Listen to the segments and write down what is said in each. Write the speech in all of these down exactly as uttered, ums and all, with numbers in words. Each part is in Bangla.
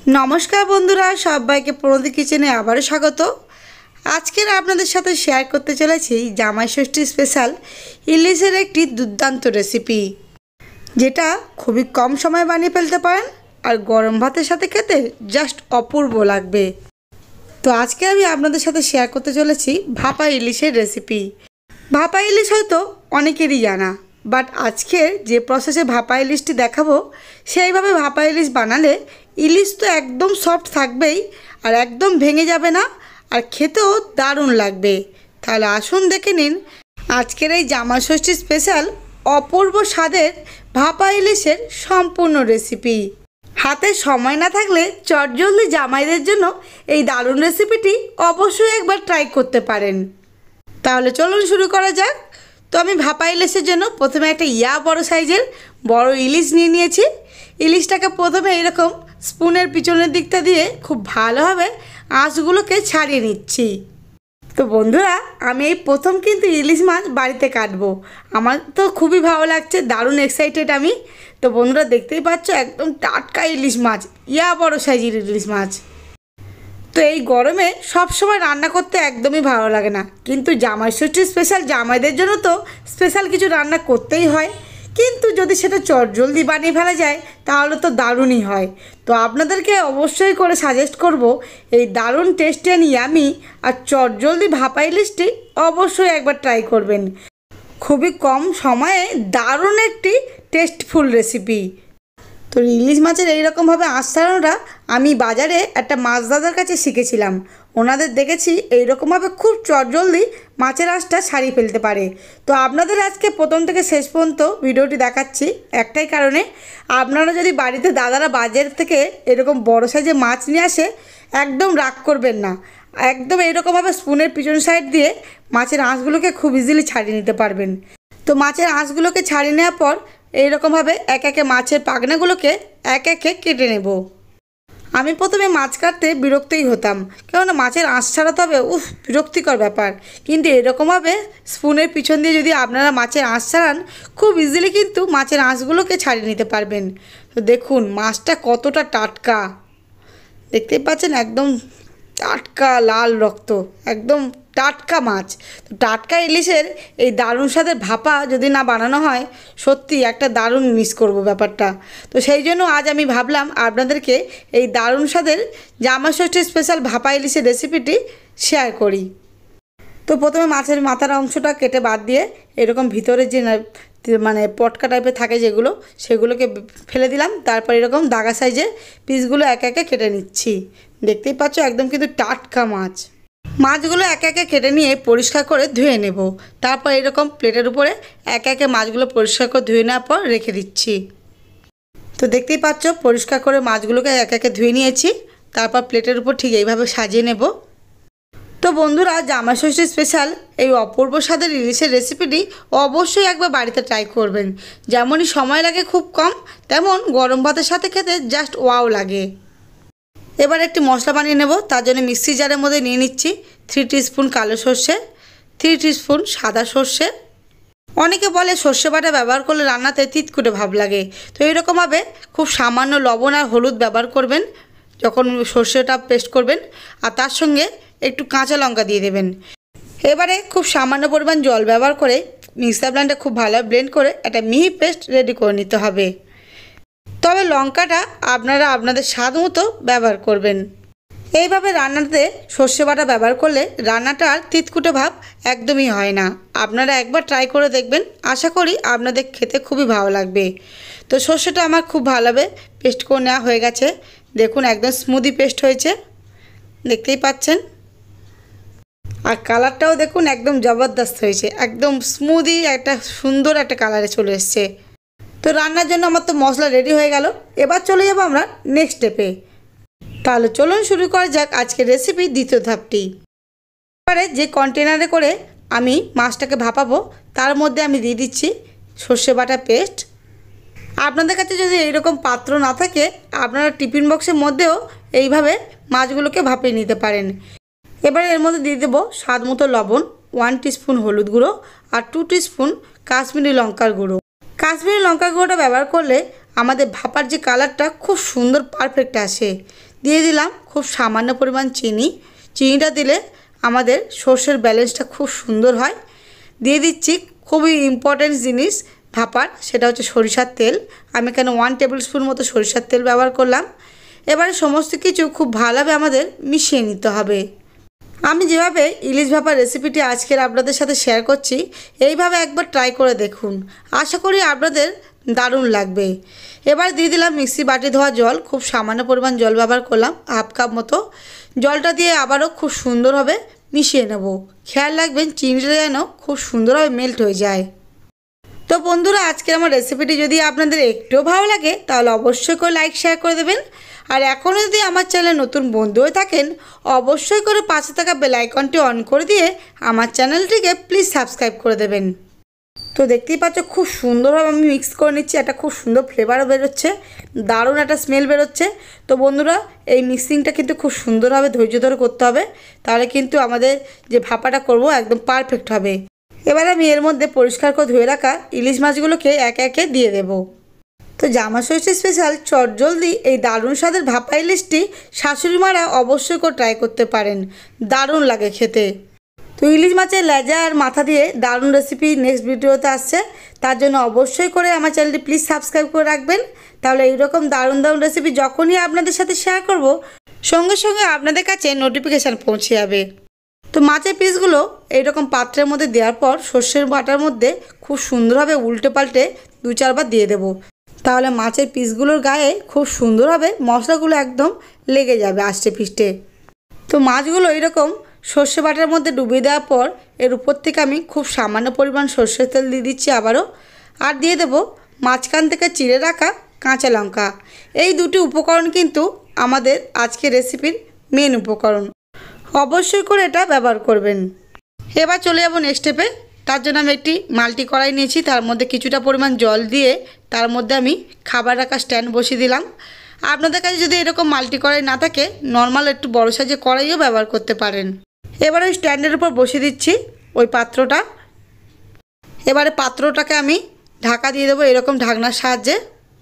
नमस्कार बंधुरा सबाइके प्रणति किचेने आबारो स्वागत। आजकेर आपनादेर साथे शेयर करते चलेछि जामाई षष्ठी स्पेशल इलिशेर एकटी दुर्दान्त रेसिपि जेटा खुबই कम समय बानिয়ে ফেলতে पारेन और गरम भातेर साथे खेते जस्ट अपूर्व लागबे। तो आज के आमि आपनादेर साथे शेयर करते चलेछि भापा इलिशेर रेसिपि। भापा इलिश हयतो अनेकेरই जाना, बाट आजकेर जे प्रसेसे भापा इलिशटी देखाबो सेइभाবে भापा इलिश बानाले इलिश तो एकदम सफ्ट थाकबेई और एकदम भेंगे जाबे ना और खेतेও दारुण लागबे। ताहले आसुन देखे निन आजकेर এই জামাই ষষ্ঠী स्पेशल अपूर्व स्वादेर भापा इलिशेर सम्पूर्ण रेसिपि। हाथे समय ना थाकले चटजलদি জামাইদের জন্য এই দারুণ রেসিপিটি অবশ্যই একবার ট্রাই করতে পারেন। তাহলে চলুন শুরু করা যাক। तो আমি ভাপা ইলিশের জন্য প্রথমে একটা ইয়া বড় সাইজের বড় ইলিশ নিয়ে নিয়েছি। ইলিশটাকে প্রথমে এরকম স্পুনের পিছনের দিকটা দিয়ে খুব ভালোভাবে আঁশগুলোকে ছাড়িয়ে নিচ্ছি। তো বন্ধুরা আমি এই প্রথম কিন্তু ইলিশ মাছ বাড়িতে কাটবো। আমার তো খুবই ভালো লাগছে, দারুণ এক্সাইটেড আমি। তো বন্ধুরা দেখতেই পাচ্ছ একদম টাটকা ইলিশ মাছ, ইয়া বড় সাইজের ইলিশ মাছ। তো এই গরমে সব সময় রান্না করতে একদমই ভালো লাগে না, কিন্তু জামাই ষষ্ঠী স্পেশাল জামাইদের জন্য তো স্পেশাল কিছু রান্না করতেই হয়। কিন্তু যদি সেটা চটজলদি বানিয়ে ফেলা যায় তাহলে তো দারুণই হয়। তো আপনাদেরকে অবশ্যই করে সাজেস্ট করব এই দারুণ টেস্টি অ্যান্ড ইয়ামি আর চটজলদি ভাপা ইলিশটি অবশ্যই একবার ট্রাই করবেন। খুবই কম সময়ে দারুণ একটি টেস্টফুল রেসিপি। তো ইলিশ মাছের এইরকমভাবে আঁশ ছাড়ানোটা আমি বাজারে একটা মাছ দাদার কাছে শিখেছিলাম। ওনাদের দেখেছি এইরকমভাবে খুব চটজলদি মাছের আঁশটা ছাড়িয়ে ফেলতে পারে। তো আপনাদের আজকে প্রথম থেকে শেষ পর্যন্ত ভিডিওটি দেখাচ্ছি একটাই কারণে, আপনারা যদি বাড়িতে দাদারা বাজার থেকে এরকম বড় সাইজের মাছ নিয়ে আসে একদম রাগ করবেন না, একদম এইরকমভাবে স্পুনের পিছন সাইড দিয়ে মাছের আঁশগুলোকে খুব ইজিলি ছাড়িয়ে নিতে পারবেন। তো মাছের আঁশগুলোকে ছাড়িয়ে নেওয়ার পর এইরকমভাবে এক একে মাছের পাখনাগুলোকে এক একে কেটে নেব। আমি প্রথমে মাছ কাটতে বিরক্তই হতাম, কেননা মাছের আঁশ ছাড়াতে হবে, উফ বিরক্তিকর ব্যাপার। কিন্তু এরকমভাবে স্পুনের পিছন দিয়ে যদি আপনারা মাছের আঁশ ছাড়ান খুব ইজিলি কিন্তু মাছের আঁশগুলোকে ছাড়িয়ে নিতে পারবেন। তো দেখুন মাছটা কতটা টাটকা, দেখতেই পাচ্ছেন একদম টাটকা লাল রক্ত, একদম টাটকা মাছ। তো টাটকা ইলিশের এই দারুণ স্বাদের ভাপা যদি না বানানো হয় সত্যি একটা দারুণ মিস করব ব্যাপারটা। তো সেই জন্য আজ আমি ভাবলাম আপনাদেরকে এই দারুণ স্বাদের জামাই ষষ্ঠী স্পেশাল ভাপা ইলিশের রেসিপিটি শেয়ার করি। তো প্রথমে মাছের মাথার অংশটা কেটে বাদ দিয়ে এরকম ভিতরে যে মানে পটকা টাইপের থাকে যেগুলো সেগুলোকে ফেলে দিলাম। তারপর এরকম দাগা সাইজে পিসগুলো এক একে কেটে নিচ্ছি। দেখতেই পাচ্ছ একদম কিন্তু টাটকা মাছ। মাছগুলো এক একে কেটে নিয়ে পরিষ্কার করে ধুয়ে নেব। তারপর এরকম প্লেটের উপরে এক একে মাছগুলো পরিষ্কার করে ধুয়ে নেওয়ার পর রেখে দিচ্ছি। তো দেখতেই পাচ্ছ পরিষ্কার করে মাছগুলোকে এক একে ধুয়ে নিয়েছি। তারপর প্লেটের উপর ঠিক এইভাবে সাজিয়ে নেব। তো বন্ধুরা জামাই ষষ্ঠী স্পেশাল এই অপূর্ব স্বাদের ইলিশের রেসিপিটি অবশ্যই একবার বাড়িতে ট্রাই করবেন। যেমনই সময় লাগে খুব কম, তেমন গরম ভাতের সাথে খেতে জাস্ট ওয়াও লাগে। এবার একটি মশলা বানিয়ে নেব। তার জন্য মিক্সি জারের মধ্যে নিয়ে নিচ্ছি থ্রি টিস্পুন কালো সর্ষে, থ্রি টিস্পুন সাদা সর্ষে। অনেকে বলে সর্ষে বাটা ব্যবহার করলে রান্নাতে তিতকুটে ভাব লাগে। তো এইরকমভাবে খুব সামান্য লবণ আর হলুদ ব্যবহার করবেন যখন সর্ষেটা পেস্ট করবেন, আর তার সঙ্গে একটু কাঁচা লঙ্কা দিয়ে দেবেন। এবারে খুব সামান্য পরিমাণ জল ব্যবহার করে মিক্সার ব্লেন্ডারে খুব ভালোভাবে ব্লেন্ড করে একটা মিহি পেস্ট রেডি করে নিতে হবে। তবে লঙ্কাটা আপনারা আপনাদের স্বাদ মতো ব্যবহার করবেন। এইভাবে রান্নাতে সর্ষে বাটা ব্যবহার করলে রান্নাটা আর তিতকুটে ভাব একদমই হয় না। আপনারা একবার ট্রাই করে দেখবেন, আশা করি আপনাদের খেতে খুবই ভালো লাগবে। তো সর্ষেটা আমার খুব ভালোভাবে পেস্ট করে নেওয়া হয়ে গেছে। দেখুন একদম স্মুদি পেস্ট হয়েছে, দেখতেই পাচ্ছেন। আর কালারটাও দেখুন একদম জবরদস্ত হয়েছে, একদম স্মুদি একটা সুন্দর একটা কালারে চলে এসছে। তো রান্নার জন্য আমার তো মশলা রেডি হয়ে গেল। এবার চলে যাবো আমরা নেক্সট স্টেপে। তাহলে চলুন শুরু করা যাক আজকের রেসিপি দ্বিতীয় ধাপটি। এবারে যে কন্টেনারে করে আমি মাছটাকে ভাপাবো তার মধ্যে আমি দিয়ে দিচ্ছি সর্ষে বাটা পেস্ট। আপনাদের কাছে যদি এইরকম পাত্র না থাকে আপনারা টিফিন বক্সের মধ্যেও এইভাবে মাছগুলোকে ভাপিয়ে নিতে পারেন। এবারে এর মধ্যে দিয়ে দেবো স্বাদ মতো লবণ, ওয়ান টিস্পুন হলুদ গুঁড়ো আর টু টিস্পুন কাশ্মীরি লঙ্কার গুঁড়ো। কাশ্মীরি লঙ্কা গুঁড়োটা ব্যবহার করলে আমাদের ভাপার যে কালারটা খুব সুন্দর পারফেক্ট আসে। দিয়ে দিলাম খুব সামান্য পরিমাণ চিনি। চিনিটা দিলে আমাদের সর্ষের ব্যালেন্সটা খুব সুন্দর হয়। দিয়ে দিচ্ছি খুবই ইম্পর্ট্যান্ট জিনিস ভাপার, সেটা হচ্ছে সরিষার তেল। আমি এখানে ওয়ান টেবিল স্পুন মতো সরিষার তেল ব্যবহার করলাম। এবারে সমস্ত কিছু খুব ভালোভাবে আমাদের মিশিয়ে নিতে হবে। আমি যেভাবে ইলিশ ভাপার রেসিপিটি আজকের আপনাদের সাথে শেয়ার করছি, এইভাবে একবার ট্রাই করে দেখুন, আশা করি আপনাদের দারুণ লাগবে। এবার দিয়ে দিলাম মিক্সি বাটি ধোয়া জল, খুব সামান্য পরিমাণ জল ব্যবহার করলাম, হাফ কাপ মতো। জলটা দিয়ে আবারও খুব সুন্দরভাবে মিশিয়ে নেব। খেয়াল রাখবেন চিনিটা যেন খুব সুন্দরভাবে মেল্ট হয়ে যায়। তো বন্ধুরা, আজকের আমার রেসিপিটি যদি আপনাদের একটুও ভালো লাগে তাহলে অবশ্যই করে লাইক শেয়ার করে দেবেন। আর এখনও যদি আমার চ্যানেলে নতুন বন্ধু হয়ে থাকেন অবশ্যই করে পাশে থাকা বেল আইকনটি অন করে দিয়ে আমার চ্যানেলটিকে প্লিজ সাবস্ক্রাইব করে দেবেন। তো দেখতেই পাচ্ছ খুব সুন্দরভাবে আমি মিক্স করে নিচ্ছি, একটা খুব সুন্দর ফ্লেভারও বেরোচ্ছে, দারুণ একটা স্মেল বেরোচ্ছে। তো বন্ধুরা, এই মিক্সিংটা কিন্তু খুব সুন্দরভাবে ধৈর্য ধরে করতে হবে, তাহলে কিন্তু আমাদের যে ভাপাটা করব একদম পারফেক্ট হবে। এবার আমি এর মধ্যে পরিষ্কার করে ধুয়ে রাখা ইলিশ মাছগুলোকে একে একে দিয়ে দেব। তো জামাষষ্ঠী স্পেশাল চটজলদি এই দারুণ স্বাদের ভাপা ইলিশটি শাশুড়ি মারা অবশ্যই করে ট্রাই করতে পারেন, দারুণ লাগে খেতে। তো ইলিশ মাছের লেজা আর মাথা দিয়ে দারুণ রেসিপি নেক্সট ভিডিওতে আসছে, তার জন্য অবশ্যই করে আমার চ্যানেলটি প্লিজ সাবস্ক্রাইব করে রাখবেন, তাহলে এইরকম দারুণ দারুণ রেসিপি যখনই আপনাদের সাথে শেয়ার করব সঙ্গে সঙ্গে আপনাদের কাছে নোটিফিকেশান পৌঁছে যাবে। তো মাছের পিসগুলো এইরকম পাত্রের মধ্যে দেওয়ার পর সর্ষের বাটার মধ্যে খুব সুন্দরভাবে উল্টে পাল্টে দু চারবার দিয়ে দেবো, তাহলে মাছের পিসগুলোর গায়ে খুব সুন্দরভাবে মশলাগুলো একদম লেগে যাবে আষ্টে পিষ্টে। তো মাছগুলো এইরকম সর্ষে বাটার মধ্যে ডুবিয়ে দেওয়ার পর এর উপর থেকে আমি খুব সামান্য পরিমাণ সর্ষের তেল দিয়ে দিচ্ছি আবারও, আর দিয়ে দেবো মাঝখান থেকে চিড়ে রাখা কাঁচা লঙ্কা। এই দুটি উপকরণ কিন্তু আমাদের আজকের রেসিপির মেন উপকরণ, অবশ্যই করে এটা ব্যবহার করবেন। এবার চলে যাব নেক্সট স্টেপে। তার জন্য আমি একটি মাল্টি কড়াই নিয়েছি, তার মধ্যে কিছুটা পরিমাণ জল দিয়ে তার মধ্যে আমি খাবার রাখা স্ট্যান্ড বসিয়ে দিলাম। আপনাদের কাছে যদি এরকম মাল্টি কড়াই না থাকে নর্মাল একটু বড় সাইজের কড়াইও ব্যবহার করতে পারেন। এবার ওই স্ট্যান্ডের উপর বসিয়ে দিচ্ছি ওই পাত্রটা। এবারে পাত্রটাকে আমি ঢাকা দিয়ে দেবো এরকম ঢাকনার সাহায্যে।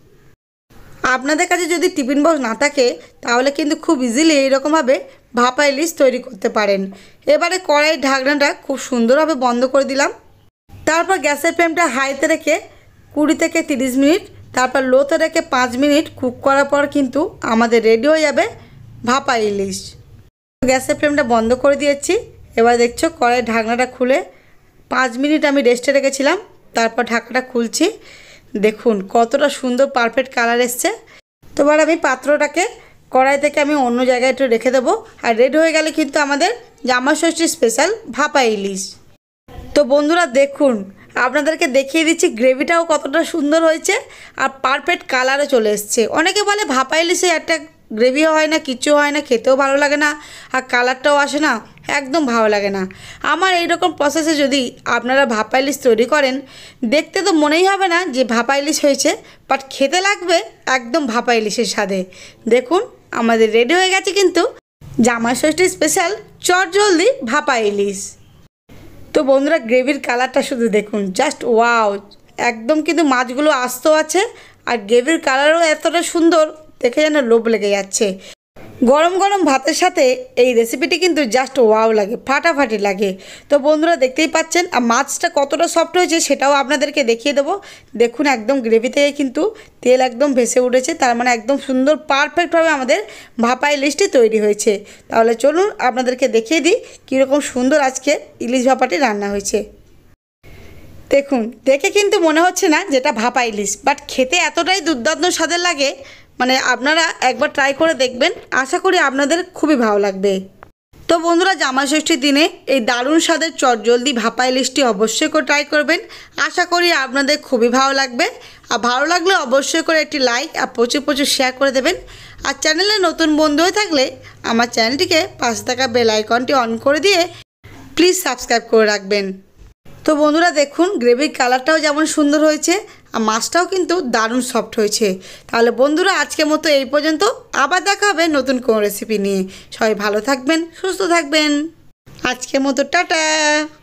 আপনাদের কাছে যদি টিফিন বক্স না থাকে তাহলে কিন্তু খুব ইজিলি এইরকমভাবে ভাপা ইলিশ তৈরি করতে পারেন। এবারে কড়াইয়ের ঢাকনাটা খুব সুন্দরভাবে বন্ধ করে দিলাম। তারপর গ্যাসের ফ্লেমটা হাইতে রেখে কুড়ি থেকে তিরিশ মিনিট, তারপর লোতে রেখে পাঁচ মিনিট কুক করার পর কিন্তু আমাদের রেডি হয়ে যাবে ভাপা ইলিশ। গ্যাসের ফ্লেমটা বন্ধ করে দিয়েছি। এবার দেখছো কড়াইয়ের ঢাকনাটা খুলে পাঁচ মিনিট আমি রেস্টে রেখেছিলাম, তারপর ঢাকাটা খুলছি। দেখুন কতটা সুন্দর পারফেক্ট কালার এসছে। তো এবার আমি পাত্রটাকে কড়াই থেকে আমি অন্য জায়গায় একটু রেখে দেবো, আর রেডি হয়ে গেলে কিন্তু আমাদের জামাষষ্ঠী স্পেশাল ভাপা ইলিশ। তো বন্ধুরা দেখুন, আপনাদেরকে দেখিয়ে দিচ্ছি গ্রেভিটাও কতটা সুন্দর হয়েছে আর পারফেক্ট কালারও চলে এসছে। অনেকে বলে ভাপা ইলিশে একটা গ্রেভিও হয় না, কিচ্ছু হয় না, খেতেও ভালো লাগে না, আর কালারটাও আসে না, একদম ভালো লাগে না। আমার এইরকম প্রসেসে যদি আপনারা ভাপা ইলিশ তৈরি করেন দেখতে তো মনেই হবে না যে ভাপা ইলিশ হয়েছে, বাট খেতে লাগবে একদম ভাপা ইলিশের স্বাদে। দেখুন আমাদের রেডি হয়ে গেছে কিন্তু জামাষষ্ঠী স্পেশাল চটজলদি ভাপা ইলিশ। তো বন্ধুরা গ্রেভির কালারটা শুধু দেখুন, জাস্ট ওয়াও, একদম কিন্তু মাছগুলো আস্ত আছে আর গ্রেভির কালারও এতটা সুন্দর দেখে যেন লোভ লেগে যাচ্ছে। গরম গরম ভাতের সাথে এই রেসিপিটি কিন্তু জাস্ট ওয়াও লাগে, ফাটাফাটি লাগে। তো বন্ধুরা দেখতেই পাচ্ছেন আর মাছটা কতটা সফট হয়েছে সেটাও আপনাদেরকে দেখিয়ে দেবো। দেখুন একদম গ্রেভি থেকে কিন্তু তেল একদম ভেসে উঠেছে, তার মানে একদম সুন্দর পারফেক্টভাবে আমাদের ভাপা ইলিশটি তৈরি হয়েছে। তাহলে চলুন আপনাদেরকে দেখিয়ে দিই কীরকম সুন্দর আজকে ইলিশ ভাপাটি রান্না হয়েছে। দেখুন দেখে কিন্তু মনে হচ্ছে না যেটা ভাপা ইলিশ, বাট খেতে এতটাই দুর্দান্ত স্বাদের লাগে, মানে আপনারা একবার ট্রাই করে দেখবেন, আশা করি আপনাদের খুবই ভালো লাগবে। তো বন্ধুরা জামাষষ্ঠীর দিনে এই দারুণ স্বাদের চটজলদি ভাপা ইলিশটি অবশ্যই করে ট্রাই করবেন, আশা করি আপনাদের খুবই ভালো লাগবে। আর ভালো লাগলে অবশ্যই করে একটি লাইক আর প্রচুর প্রচুর শেয়ার করে দেবেন। আর চ্যানেলে নতুন বন্ধু হয়ে থাকলে আমার চ্যানেলটিকে পাশে থাকা বেল আইকনটি অন করে দিয়ে প্লিজ সাবস্ক্রাইব করে রাখবেন। তো বন্ধুরা দেখুন গ্রেভির কালারটাও যেমন সুন্দর হয়েছে আর মাছটাও কিন্তু দারুণ সফট হয়েছে। তাহলে বন্ধুরা আজকের মতো এই পর্যন্ত, আবার দেখা হবে নতুন কোনো রেসিপি নিয়ে। সবাই ভালো থাকবেন, সুস্থ থাকবেন, আজকের মতো টাটা।